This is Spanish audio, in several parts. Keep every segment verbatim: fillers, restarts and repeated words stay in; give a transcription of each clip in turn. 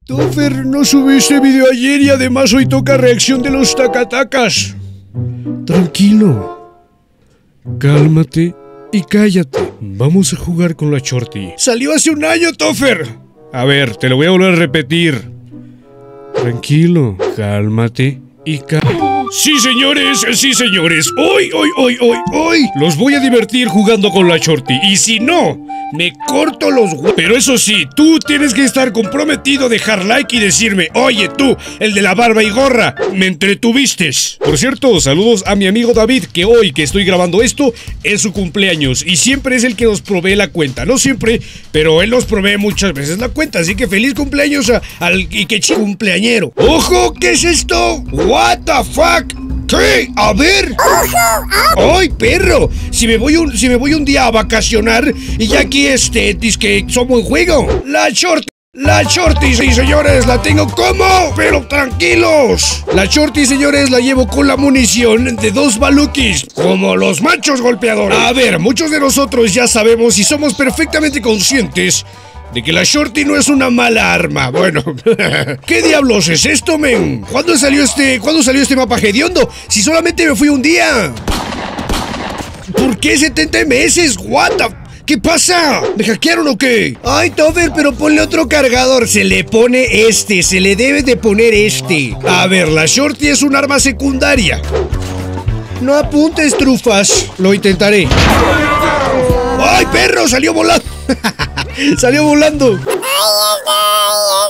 Toffer, no subiste video ayer y además hoy toca reacción de los tacatacas. Tranquilo. Cálmate y cállate. Vamos a jugar con la Shorty. Salió hace un año, Toffer. A ver, te lo voy a volver a repetir. Tranquilo, cálmate y cállate. Sí, señores, sí, señores. Hoy, hoy, hoy, hoy, hoy los voy a divertir jugando con la Shorty. Y si no, me corto los huevos. Pero eso sí, tú tienes que estar comprometido, dejar like y decirme: oye, tú, el de la barba y gorra, me entretuviste. Por cierto, saludos a mi amigo David, que hoy que estoy grabando esto es su cumpleaños. Y siempre es el que nos provee la cuenta. No siempre, pero él nos provee muchas veces la cuenta. Así que feliz cumpleaños a, al Ikechi cumpleañero. ¡Ojo! ¿Qué es esto? ¿What the fuck? ¿Qué? A ver. ¡Ay, perro! Si me voy un, si me voy un día a vacacionar y ya aquí este, dice que somos en juego. La Shorty. La Shorty, sí, señores, la tengo como, pero tranquilos. La Shorty, señores, la llevo con la munición de dos balukis, como los machos golpeadores. A ver, muchos de nosotros ya sabemos y somos perfectamente conscientes de que la Shorty no es una mala arma. Bueno, ¿qué diablos es esto, men? ¿Cuándo salió este, ¿cuándo salió este mapa hediondo? Si solamente me fui un día. ¿Por qué setenta meses? What the... ¿Qué pasa? ¿Me hackearon o qué? Ay, Toffer, pero ponle otro cargador. Se le pone este, se le debe de poner este. A ver, la Shorty es un arma secundaria. No apuntes, trufas. Lo intentaré. ¡Ay, perro! Salió volando. Salió volando. Ahí está, ahí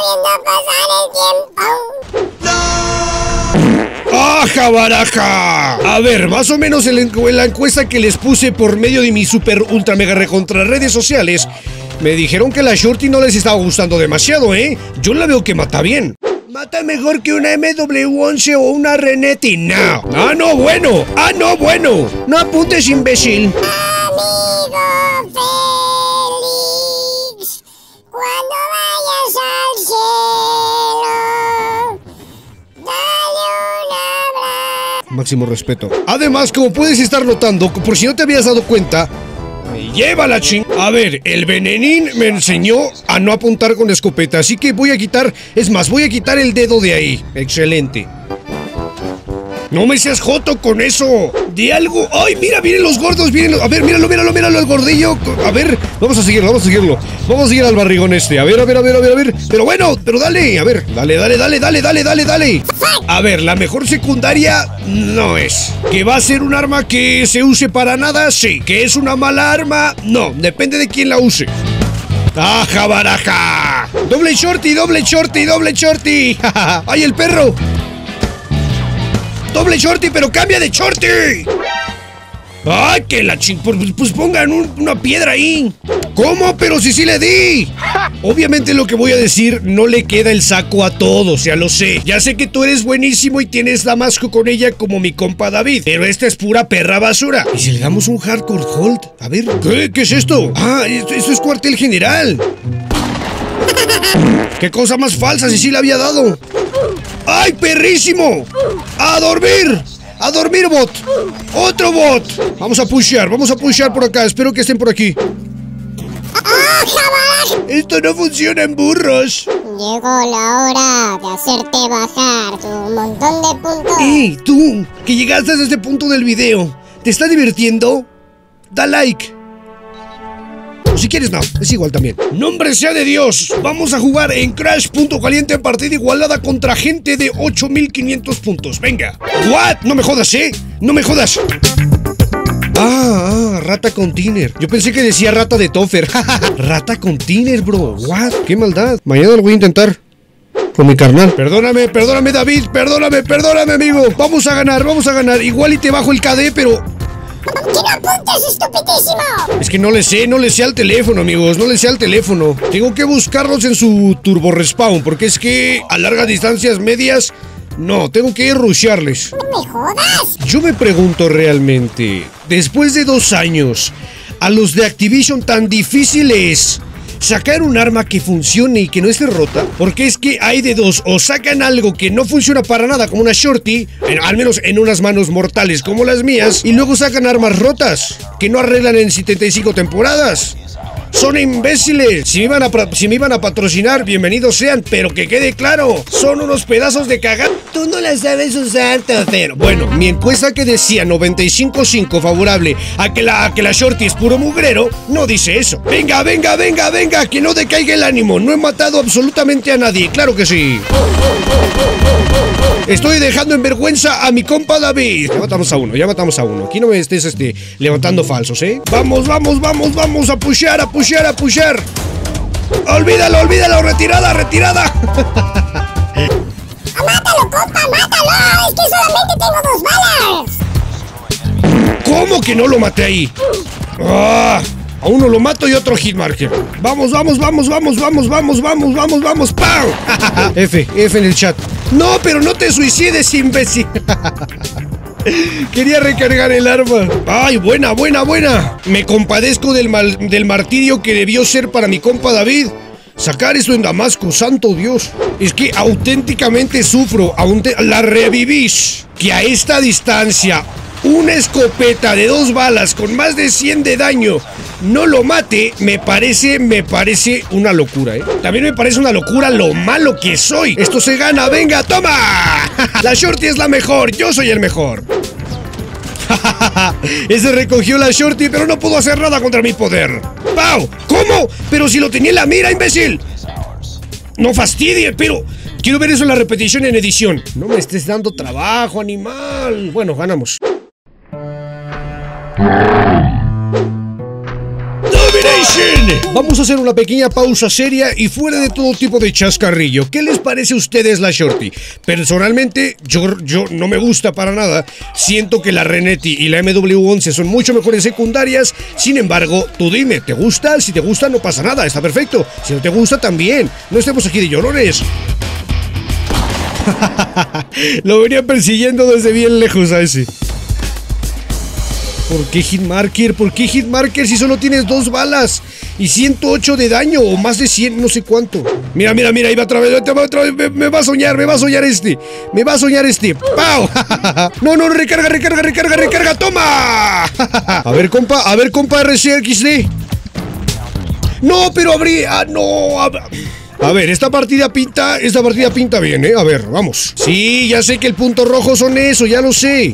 está, viendo pasar el tiempo. ¡Aja, baraja! A ver, más o menos en la encuesta que les puse por medio de mi super ultra mega recontra redes sociales, me dijeron que la Shorty no les estaba gustando demasiado, ¿eh? Yo la veo que mata bien. Mata mejor que una M W once o una Renetti. No. Ah, no, bueno. Ah, no, bueno. No apuntes, imbécil. Amigo Félix, cuando vayas al cielo, dale un abrazo. Máximo respeto. Además, como puedes estar notando, por si no te habías dado cuenta, me lleva la ching... A ver, el venenín me enseñó a no apuntar con escopeta, así que voy a quitar... Es más, voy a quitar el dedo de ahí. Excelente. No me seas joto con eso. De algo... ¡Ay, mira, miren los gordos! Miren los... A ver, míralo, míralo, míralo, el gordillo. A ver, vamos a seguirlo, vamos a seguirlo. Vamos a seguir al barrigón este. A ver, a ver, a ver, a ver, a ver. Pero bueno, pero dale, a ver. Dale, dale, dale, dale, dale, dale, dale. A ver, la mejor secundaria no es. ¿Que va a ser un arma que se use para nada? Sí. ¿Que es una mala arma? No, depende de quién la use. ¡Aja, baraja! ¡Doble Shorty, doble Shorty, doble Shorty! ¡Ay, el perro! ¡Doble Shorty, pero cambia de Shorty! ¡Ay, que la ching... Pues pongan un, una piedra ahí. ¿Cómo? Pero si sí le di. Obviamente lo que voy a decir no le queda el saco a todos, ya lo sé. Ya sé que tú eres buenísimo y tienes damasco con ella como mi compa David, pero esta es pura perra basura. ¿Y si le damos un hardcore hold? A ver, ¿qué, ¿qué es esto? Ah, esto, esto es cuartel general. ¿Qué cosa más falsa si sí le había dado? ¡Ay, perrísimo! ¡A dormir! ¡A dormir, bot! ¡Otro bot! Vamos a pushear, vamos a pushear por acá. Espero que estén por aquí. Esto no funciona en burros. Llegó la hora de hacerte bajar tu montón de puntos. ¡Ey, tú! Que llegaste a este punto del video. ¿Te está divirtiendo? Da like. Si quieres, no, es igual también. ¡Nombre sea de Dios! Vamos a jugar en Crash Punto Caliente en partida igualada contra gente de ocho mil quinientos puntos. Venga. ¿What? No me jodas, ¿eh? No me jodas. Ah, ah, rata con tiner. Yo pensé que decía rata de Toffer. Rata con tiner, bro. What? Qué maldad. Mañana lo voy a intentar con mi carnal. Perdóname, perdóname, David. Perdóname, perdóname, amigo. Vamos a ganar, vamos a ganar. Igual y te bajo el K D, pero... ¿Qué no apuntas, estupidísimo? Es que no le sé, no le sé al teléfono, amigos. No le sé al teléfono. Tengo que buscarlos en su turbo respawn, porque es que a largas distancias medias... No, tengo que rushearles. ¡No me jodas! Yo me pregunto realmente, después de dos años, a los de Activision tan difícil es sacar un arma que funcione y que no esté rota, porque es que hay de dos: o sacan algo que no funciona para nada como una Shorty, en, al menos en unas manos mortales como las mías, y luego sacan armas rotas que no arreglan en setenta y cinco temporadas. Son imbéciles. Si me iban a, si me iban a patrocinar, bienvenidos sean, pero que quede claro, son unos pedazos de cagar. Tú no la sabes usar, pero bueno, mi encuesta que decía noventa y cinco cinco favorable a que la, a que la Shorty es puro mugrero, no dice eso. Venga, venga, venga, venga, que no decaiga el ánimo. No he matado absolutamente a nadie, claro que sí. Estoy dejando en vergüenza a mi compa David. Ya matamos a uno, ya matamos a uno. Aquí no me estés este, levantando falsos, ¿eh? Vamos, vamos, vamos, vamos a pushear, a pushear, a pushear. Olvídalo, olvídalo, retirada, retirada. ¡Mátalo, compa, mátalo! ¡Es que solamente tengo dos balas! ¿Cómo que no lo maté ahí? Ah, a uno lo mato y otro hitmarker. Vamos, vamos, vamos, vamos, vamos, vamos, vamos, vamos, vamos. ¡Pam! F, F en el chat. No, pero no te suicides, imbécil. Quería recargar el arma. Ay, buena, buena, buena. Me compadezco del, mal, del martirio que debió ser para mi compa David. Sacar esto en Damasco, santo Dios. Es que auténticamente sufro. Aunque la revivís. Que a esta distancia, una escopeta de dos balas con más de cien de daño no lo mate, me parece, me parece una locura, ¿eh? También me parece una locura lo malo que soy. Esto se gana, venga, toma. La Shorty es la mejor, yo soy el mejor. Ese recogió la Shorty, pero no pudo hacer nada contra mi poder. ¡Pau! ¿Cómo? Pero si lo tenía en la mira, imbécil. No fastidie, pero quiero ver eso en la repetición en edición. No me estés dando trabajo, animal. Bueno, ganamos. Domination. Vamos a hacer una pequeña pausa seria y fuera de todo tipo de chascarrillo. ¿Qué les parece a ustedes la Shorty? Personalmente, yo, yo no me gusta para nada. Siento que la Renetti y la M W once son mucho mejores secundarias. Sin embargo, tú dime, ¿te gusta? Si te gusta, no pasa nada, está perfecto. Si no te gusta, también. No estemos aquí de llorones. Lo venía persiguiendo desde bien lejos a ese. ¿Por qué hitmarker? ¿Por qué hitmarker si solo tienes dos balas? Y ciento ocho de daño, o más de cien, no sé cuánto. Mira, mira, mira, ahí va otra vez, otra vez, me, me va a soñar, me va a soñar este. Me va a soñar este. ¡Pau! No, no, recarga, recarga, recarga, recarga, ¡toma! A ver, compa, a ver, compa R C X D. No, pero abrí, ah, no, a, a ver, esta partida pinta, esta partida pinta bien, ¿eh? A ver, vamos. Sí, ya sé que el punto rojo son eso, ya lo sé.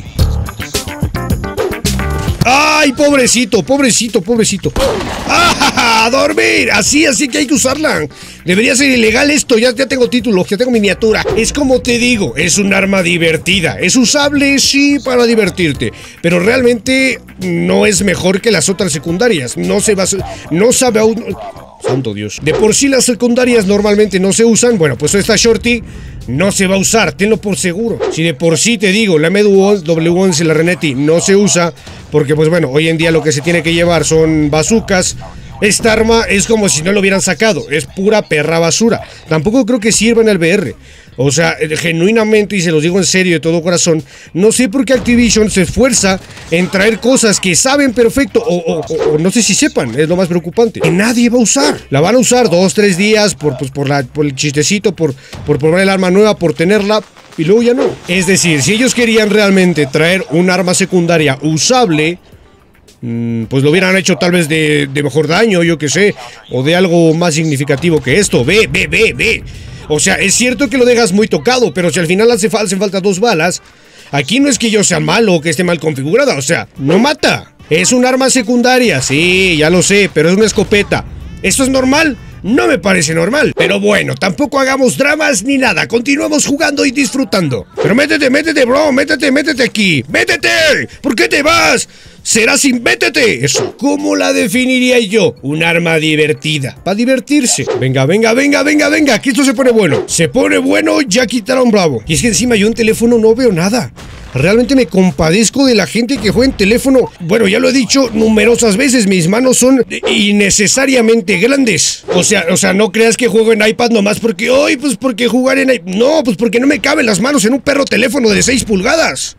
¡Ay, pobrecito, pobrecito, pobrecito! ¡Ah, a dormir! Así, así que hay que usarla. Debería ser ilegal esto, ya, ya tengo título, ya tengo miniatura. Es como te digo, es un arma divertida. Es usable, sí, para divertirte. Pero realmente no es mejor que las otras secundarias. No se va a... No sabe aún... Santo Dios. De por sí las secundarias normalmente no se usan. Bueno, pues esta Shorty no se va a usar, tenlo por seguro. Si de por sí te digo, la M W once y la Renetti no se usa, porque pues bueno, hoy en día lo que se tiene que llevar son bazucas. Esta arma es como si no lo hubieran sacado, es pura perra basura. Tampoco creo que sirva en el V R. O sea, genuinamente, y se los digo en serio de todo corazón, no sé por qué Activision se esfuerza en traer cosas que saben perfecto, o, o, o, o no sé si sepan, es lo más preocupante, que nadie va a usar. La van a usar dos, tres días por, pues, por, la, por el chistecito, por, por probar el arma nueva, por tenerla, y luego ya no. Es decir, si ellos querían realmente traer un arma secundaria usable, pues lo hubieran hecho tal vez de, de mejor daño, yo que sé, o de algo más significativo que esto. Ve, ve, ve, ve. O sea, es cierto que lo dejas muy tocado, pero si al final hace, hacen falta dos balas, aquí no es que yo sea malo o que esté mal configurada, o sea, no mata. Es un arma secundaria, sí, ya lo sé, pero es una escopeta. ¿Esto es normal? No me parece normal. Pero bueno, tampoco hagamos dramas ni nada. Continuamos jugando y disfrutando. Pero métete, métete, bro. Métete, métete aquí. ¡Métete! ¿Por qué te vas? Será sin métete. Eso. ¿Cómo la definiría yo? Un arma divertida. Para divertirse. Venga, venga, venga, venga, venga. Que esto se pone bueno. Se pone bueno, ya quitaron bravo. Y es que encima yo en teléfono no veo nada. Realmente me compadezco de la gente que juega en teléfono. Bueno, ya lo he dicho numerosas veces, mis manos son innecesariamente grandes. O sea, o sea, no creas que juego en iPad nomás porque, hoy pues porque jugar en iPad. No, pues porque no me caben las manos en un perro teléfono de seis pulgadas.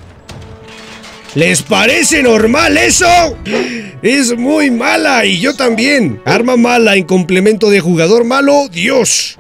¿Les parece normal eso? Es muy mala y yo también. Arma mala en complemento de jugador malo, Dios.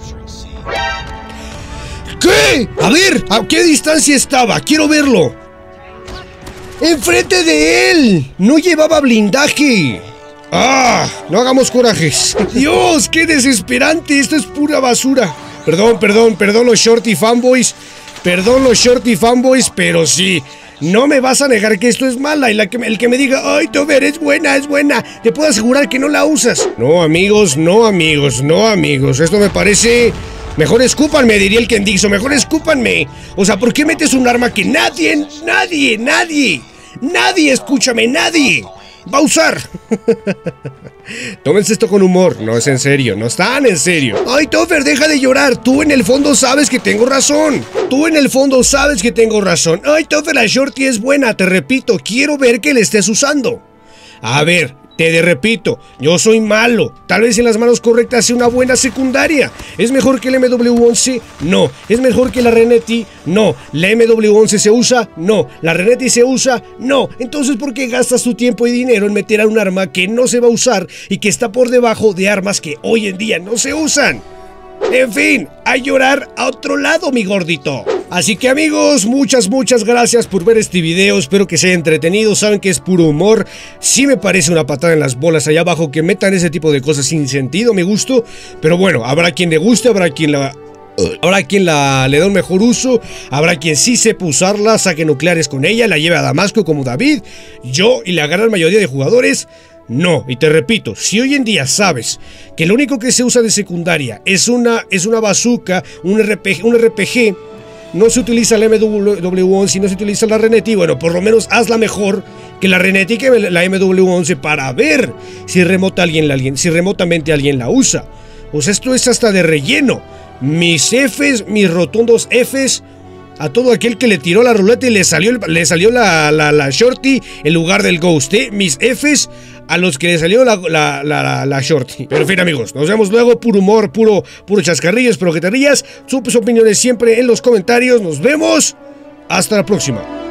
¿Qué? A ver, ¿a qué distancia estaba? Quiero verlo. ¡Enfrente de él! No llevaba blindaje. ¡Ah! No hagamos corajes. Dios, qué desesperante. Esto es pura basura. Perdón, perdón, perdón los Shorty fanboys. Perdón los Shorty fanboys, pero sí. No me vas a negar que esto es mala. Y la que, el que me diga, ay, Topher, es buena, es buena, te puedo asegurar que no la usas. No, amigos, no, amigos, no, amigos. Esto me parece... Mejor escúpanme, diría el Kendixo. Mejor escúpanme. O sea, ¿por qué metes un arma que nadie, nadie, nadie, nadie, escúchame, nadie va a usar? Tómense esto con humor, no es en serio, no están en serio. Ay, Topher, deja de llorar, tú en el fondo sabes que tengo razón. Tú en el fondo sabes que tengo razón. Ay, Topher, la Shorty es buena, te repito, quiero ver que la estés usando. A ver, te repito, yo soy malo. Tal vez en las manos correctas sea una buena secundaria. ¿Es mejor que el M W once? No. ¿Es mejor que la Reneti? No. ¿La M W once se usa? No. ¿La Reneti se usa? No. Entonces, ¿por qué gastas tu tiempo y dinero en meter a un arma que no se va a usar y que está por debajo de armas que hoy en día no se usan? En fin, a llorar a otro lado, mi gordito. Así que, amigos, muchas, muchas gracias por ver este video. Espero que se haya entretenido. Saben que es puro humor. Sí me parece una patada en las bolas allá abajo que metan ese tipo de cosas sin sentido, me gusto. Pero bueno, habrá quien le guste, habrá quien la... Habrá quien la, le da un mejor uso, habrá quien sí sepa usarla, saque nucleares con ella, la lleve a Damasco como David. Yo y la gran mayoría de jugadores... No, y te repito, si hoy en día sabes que lo único que se usa de secundaria es una, es una bazooka, un R P G, un R P G, no se utiliza la M W once y no se utiliza la Reneti, bueno, por lo menos hazla mejor que la Reneti, que la M W once, para ver si, remota alguien, alguien, si remotamente alguien la usa. O sea, esto es hasta de relleno. Mis Fs, mis rotundos Fs, a todo aquel que le tiró la ruleta y le salió, le salió la, la, la Shorty en lugar del Ghost, ¿eh? Mis Fs a los que le salió la, la, la, la, la Shorty. Pero en fin, amigos, nos vemos luego. Puro humor, puro, puro chascarrillo. Espero que te rías. Sus opiniones siempre en los comentarios. Nos vemos. Hasta la próxima.